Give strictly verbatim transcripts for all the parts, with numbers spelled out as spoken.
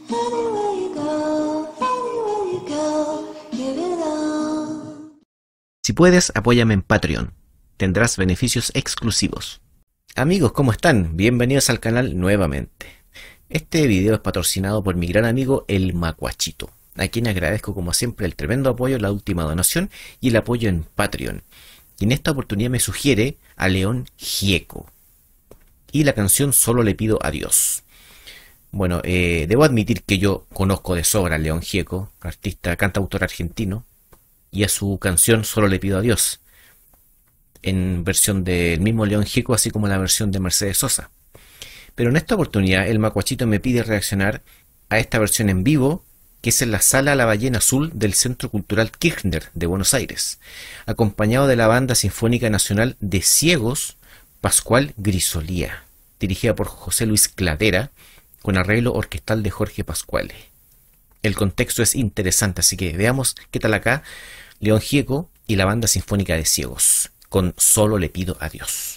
Anywhere you go, anywhere you go, give it all. Si puedes, apóyame en Patreon. Tendrás beneficios exclusivos. Amigos, ¿cómo están? Bienvenidos al canal nuevamente. Este video es patrocinado por mi gran amigo El Macuachito, a quien agradezco como siempre el tremendo apoyo, la última donación y el apoyo en Patreon. Y en esta oportunidad me sugiere a León Gieco y la canción Solo le pido a Dios. Bueno, eh, debo admitir que yo conozco de sobra a León Gieco, artista, cantautor argentino, y a su canción Solo le pido a Dios, en versión del mismo León Gieco, así como la versión de Mercedes Sosa. Pero en esta oportunidad el Macuachito me pide reaccionar a esta versión en vivo, que es en la Sala La Ballena Azul del Centro Cultural Kirchner de Buenos Aires, acompañado de la Banda Sinfónica Nacional de Ciegos Pascual Grisolía, dirigida por José Luis Cladera, con arreglo orquestal de Jorge Pascuale. El contexto es interesante, así que veamos qué tal acá León Gieco y la Banda Sinfónica de Ciegos, con Solo le pido a Dios.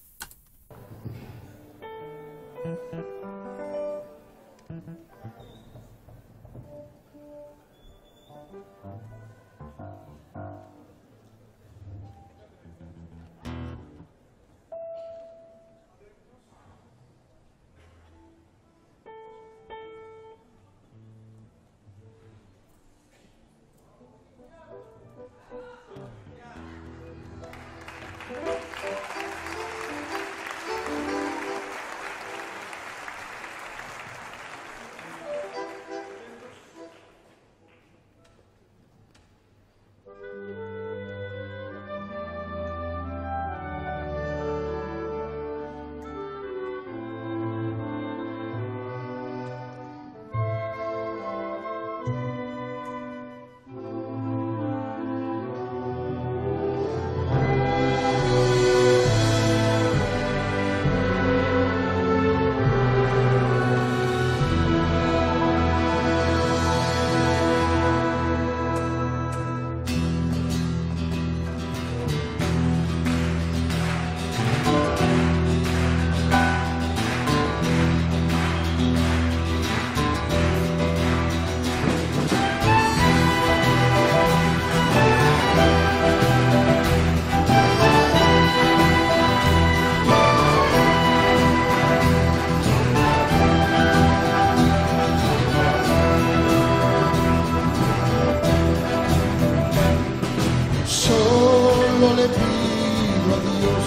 Solo le pido a Dios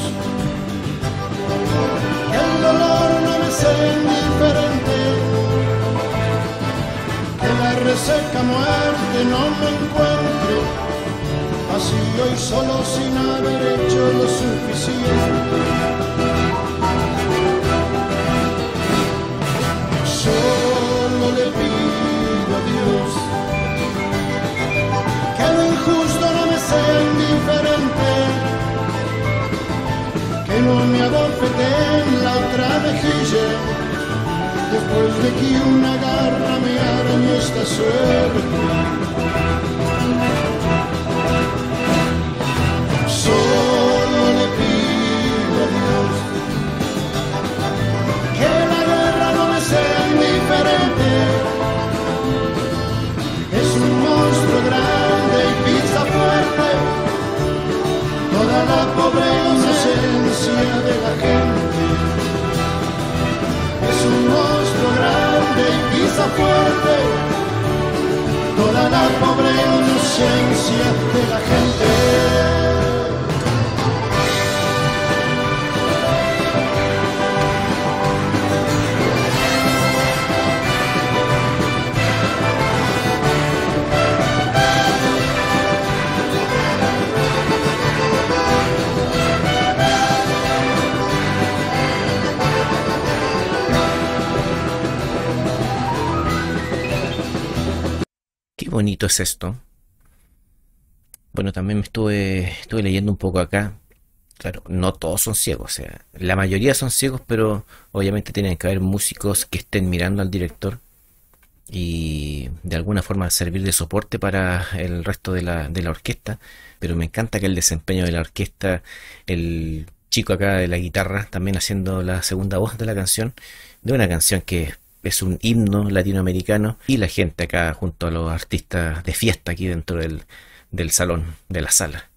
que el dolor no me sea indiferente, que la reseca muerte no me encuentre así hoy solo sin haber hecho lo suficiente. Solo le pido a Dios que lo injusto no me sea indiferente, que no me abofete en la otra mejilla, después de que una garra me arañe esta suerte. Solo le pido a Dios que la guerra no me sea indiferente, es un monstruo grande y pisa fuerte toda la pobre inocencia de la gente. Es un monstruo grande y pisa fuerte toda la pobre inocencia de la gente. Qué bonito es esto. Bueno, también me estuve, estuve leyendo un poco acá. Claro, no todos son ciegos, o sea, la mayoría son ciegos, pero obviamente tienen que haber músicos que estén mirando al director y de alguna forma servir de soporte para el resto de la, de la orquesta. Pero me encanta que el desempeño de la orquesta, el chico acá de la guitarra también haciendo la segunda voz de la canción, de una canción que es un himno latinoamericano y la gente acá junto a los artistas de fiesta aquí dentro del, del salón, de la sala.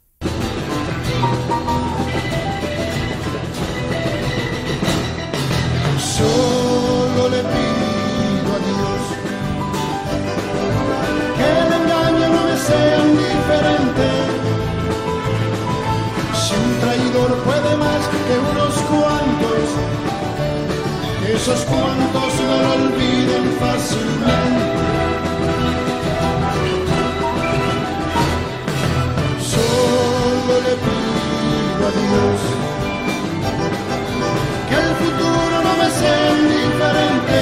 Solo le pido a Dios que el engaño no me sea indiferente. Si un traidor puede más que unos cuantos, esos cuantos no lo olviden fácilmente. Solo le pido a Dios que el futuro no me sea indiferente.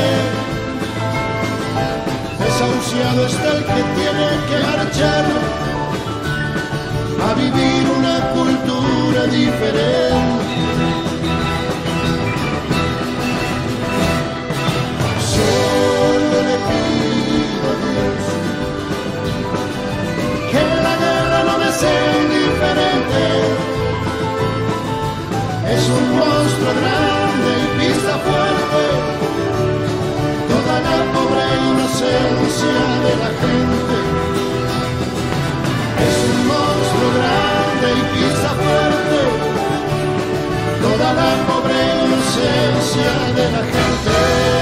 Desahuciado está el que tiene que marchar a vivir una cultura diferente. Solo le pido a Dios que la guerra no me sea indiferente. Es un monstruo grande y pisa fuerte toda la pobre inocencia de la gente. Es un monstruo grande y pisa fuerte toda la pobre inocencia de la gente.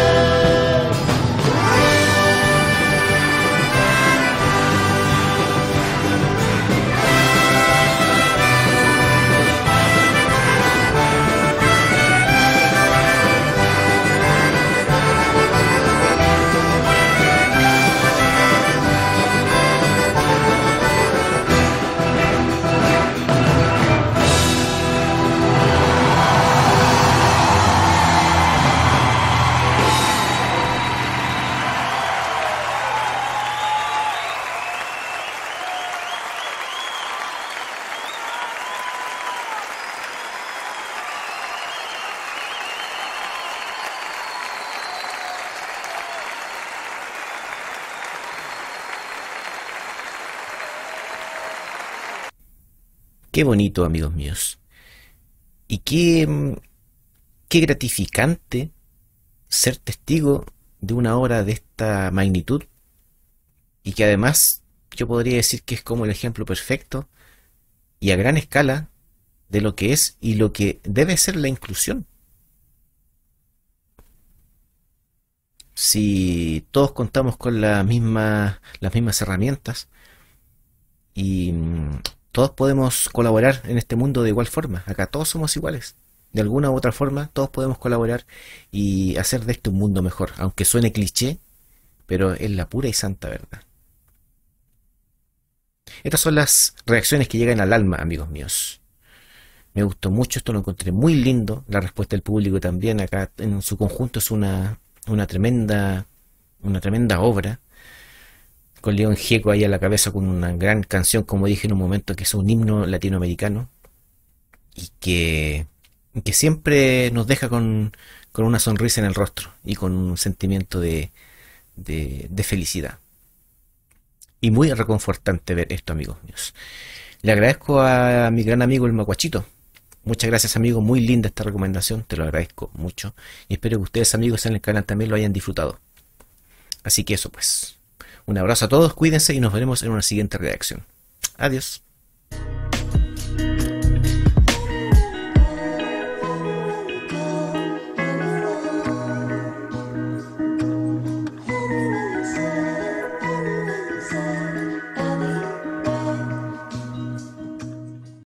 Qué bonito, amigos míos. Y qué, qué gratificante ser testigo de una obra de esta magnitud y que además yo podría decir que es como el ejemplo perfecto y a gran escala de lo que es y lo que debe ser la inclusión. Si todos contamos con la misma, las mismas herramientas y todos podemos colaborar en este mundo de igual forma. Acá todos somos iguales. De alguna u otra forma, todos podemos colaborar y hacer de este un mundo mejor. Aunque suene cliché, pero es la pura y santa verdad. Estas son las reacciones que llegan al alma, amigos míos. Me gustó mucho, esto lo encontré muy lindo. La respuesta del público también, acá en su conjunto, es una, una tremenda, una tremenda obra. Con León Gieco ahí a la cabeza con una gran canción, como dije en un momento, que es un himno latinoamericano y que, que siempre nos deja con, con una sonrisa en el rostro y con un sentimiento de, de, de felicidad. Y muy reconfortante ver esto, amigos míos. Le agradezco a mi gran amigo el Macuachito. Muchas gracias, amigo, muy linda esta recomendación, te lo agradezco mucho. Y espero que ustedes, amigos, en el canal también lo hayan disfrutado. Así que eso pues. Un abrazo a todos, cuídense y nos veremos en una siguiente reacción. Adiós.